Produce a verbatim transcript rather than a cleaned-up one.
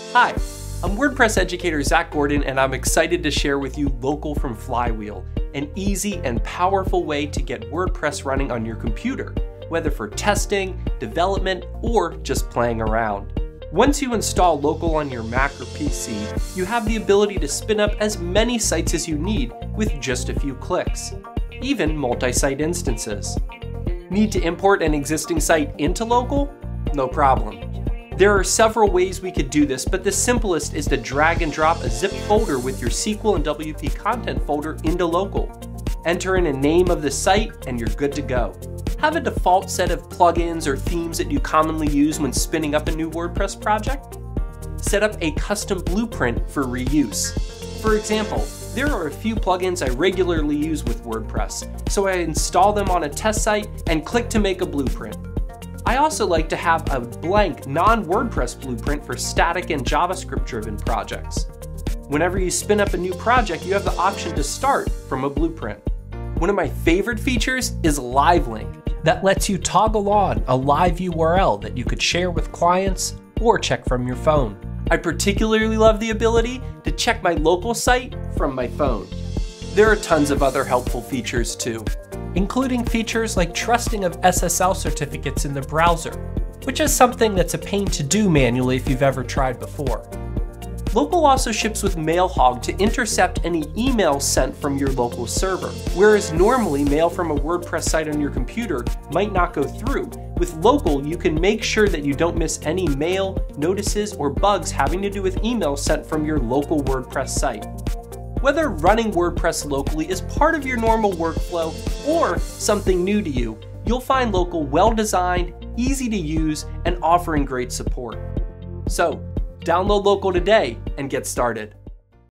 Hi, I'm WordPress educator Zac Gordon, and I'm excited to share with you Local from Flywheel, an easy and powerful way to get WordPress running on your computer, whether for testing, development, or just playing around. Once you install Local on your Mac or P C, you have the ability to spin up as many sites as you need with just a few clicks, even multi-site instances. Need to import an existing site into Local? No problem. There are several ways we could do this, but the simplest is to drag and drop a zip folder with your S Q L and W P content folder into Local. Enter in a name of the site and you're good to go. Have a default set of plugins or themes that you commonly use when spinning up a new WordPress project. Set up a custom blueprint for reuse. For example, there are a few plugins I regularly use with WordPress, so I install them on a test site and click to make a blueprint. I also like to have a blank non-WordPress blueprint for static and JavaScript-driven projects. Whenever you spin up a new project, you have the option to start from a blueprint. One of my favorite features is Live Link. That lets you toggle on a live U R L that you could share with clients or check from your phone. I particularly love the ability to check my local site from my phone. There are tons of other helpful features too, including features like trusting of S S L certificates in the browser, which is something that's a pain to do manually if you've ever tried before. Local also ships with Mailhog to intercept any emails sent from your local server, whereas normally mail from a WordPress site on your computer might not go through. With Local, you can make sure that you don't miss any mail, notices, or bugs having to do with emails sent from your local WordPress site. Whether running WordPress locally is part of your normal workflow or something new to you, you'll find Local well-designed, easy to use, and offering great support. So, download Local today and get started.